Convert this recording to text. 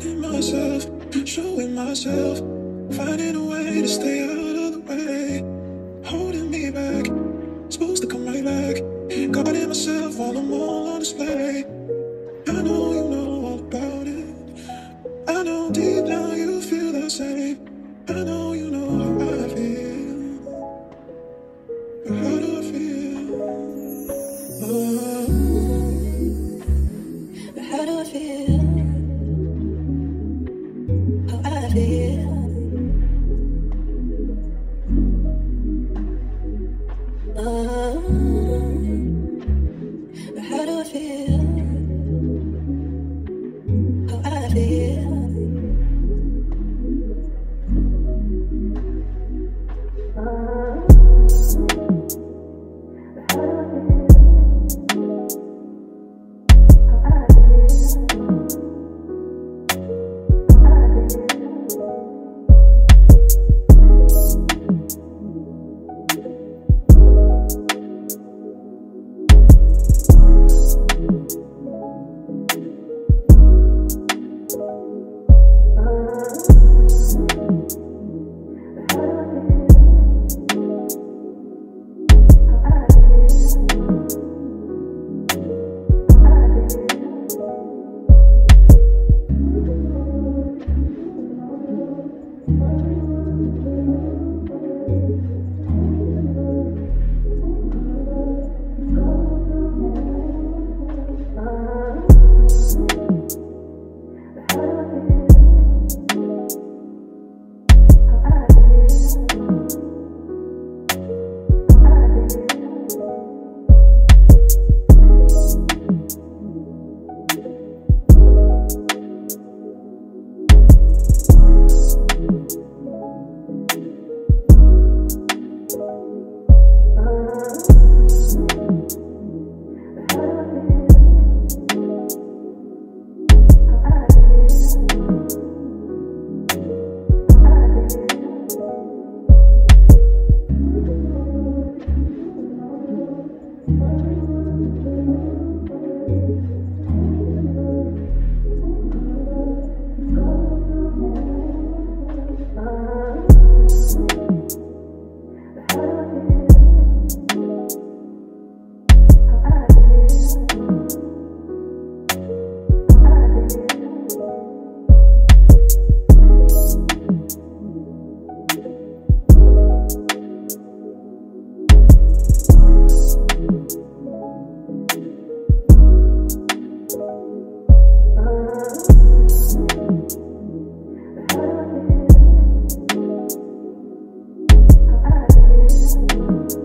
finding myself, showing myself, finding a way to stay out of the way, holding me back, supposed to come right back, guarding myself while I'm all on display. I know you know all about it. I know deep down you feel the same. I know you know how I feel. But how do I feel? Oh. But how do I feel? How I feel. Oh. But how do I feel? How I feel. How do I feel? How I feel.